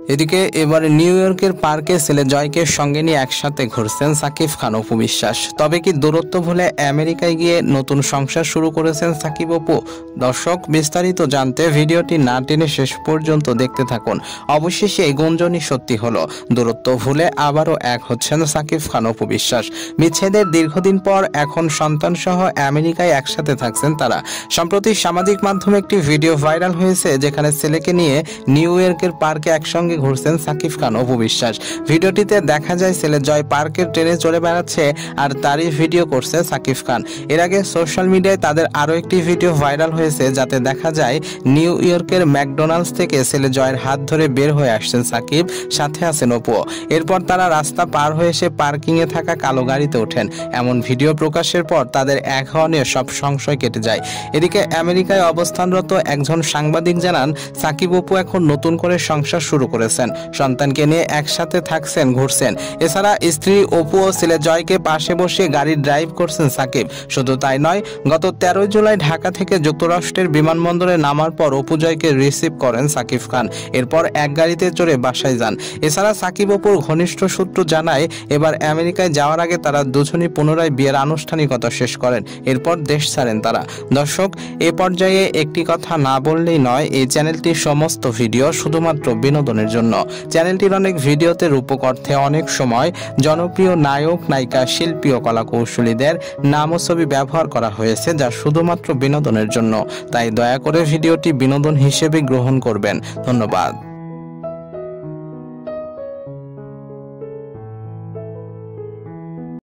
এদিকে এবারে নিউ ইয়র্কের পার্কে ছেলে জয়কে সঙ্গে নিয়ে একসাথে ঘুরছেন সাকিব খান অপু বিশ্বাস। তবে কি দূরত্ব ভুলে আমেরিকায় গিয়ে নতুন সংসার শুরু করেছেন সাকিব অপু? দর্শক, বিস্তারিত জানতে ভিডিওটি না টেনে শেষ পর্যন্ত দেখতে থাকুন। অবশেষে এই গুঞ্জনই সত্যি হলো, দূরত্ব ভুলে আবারও এক হচ্ছেন সাকিব খান অপু বিশ্বাস। বিচ্ছেদের দীর্ঘদিন পর এখন সন্তান সহ আমেরিকায় একসাথে থাকছেন তারা। সম্প্রতি সামাজিক মাধ্যমে একটি ভিডিও ভাইরাল হয়েছে, যেখানে ছেলেকে নিয়ে নিউ ইয়র্কের পার্কে একসঙ্গে ঘুরছেন সাকিব খান অপু বিশ্বাস। ভিডিওটিতে দেখা যায় ছেলে জয় পার্কের ট্রেনে চড়ে বেড়াচ্ছে আর তারই ভিডিও করছে সাকিব খান। এর আগে সোশ্যাল মিডিয়ায় তাদের আরও একটি ভিডিও ভাইরাল হয়েছে, যাতে দেখা যায় নিউ ইয়র্কের ম্যাকডোনাল্ডস থেকে ছেলে জয়ের হাত ধরে বের হয়ে আসছেন সাকিব, সাথে আছেন অপু। এরপর তারা রাস্তা পার হয়ে এসে পার্কিংয়ে থাকা কালো গাড়িতে ওঠেন। এমন ভিডিও প্রকাশের পর তাদের এক হওয়া নিয়ে সব সংশয় কেটে যায়। এদিকে আমেরিকায় অবস্থানরত একজন সাংবাদিক জানান, সাকিব অপু এখন নতুন করে সংসার শুরু করেছেন, সন্তানকে নিয়ে একসাথে থাকছেন, ঘুরছেন। এছাড়া স্ত্রী অপু ও ছেলে জয়কে পাশে বসিয়ে গাড়ি ড্রাইভ করছেন সাকিব। শুধু তাই নয়, গত 13 জুলাই ঢাকা থেকে যুক্তরাষ্ট্রের বিমানবন্দরে নামার পর অপু জয়কে রিসিভ করেন সাকিব খান। এরপর এক গাড়িতে চড়ে বাসায় যান। এছাড়া সাকিব অপুর ঘনিষ্ঠ সূত্র জানায়, এবার আমেরিকায় যাওয়ার আগে তারা দুজনই পুনরায় বিয়ের আনুষ্ঠানিকতা শেষ করেন। এরপর দেশ ছাড়েন তারা। দর্শক, এ পর্যায়ে একটি কথা না বললেই নয়, এই চ্যানেলটির সমস্ত ভিডিও শুধুমাত্র বিনোদনের জন্য। চ্যানেলটির অনেক ভিডিওতে রূপক অর্থে অনেক সময় জনপ্রিয় নায়ক, নায়িকা, শিল্পী ও কলাকৌশলীদের নাম ও ছবি ব্যবহার করা হয়েছে, যা শুধুমাত্র বিনোদনের জন্য। তাই দয়া করে ভিডিওটি বিনোদন হিসেবে গ্রহণ করবেন। ধন্যবাদ।